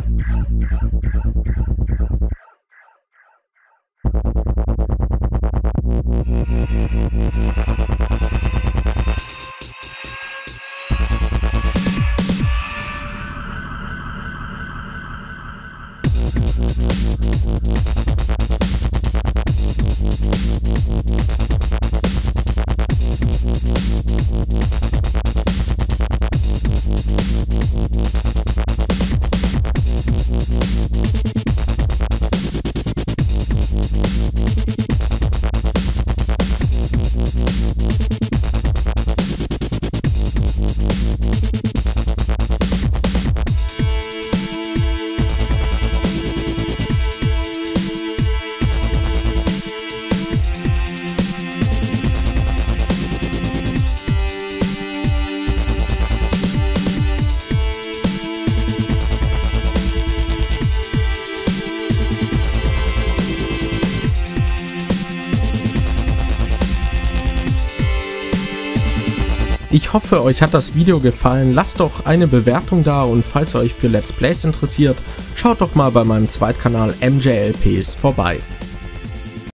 Ich hoffe, euch hat das Video gefallen. Lasst doch eine Bewertung da und falls ihr euch für Let's Plays interessiert, schaut doch mal bei meinem Zweitkanal MJLPs vorbei.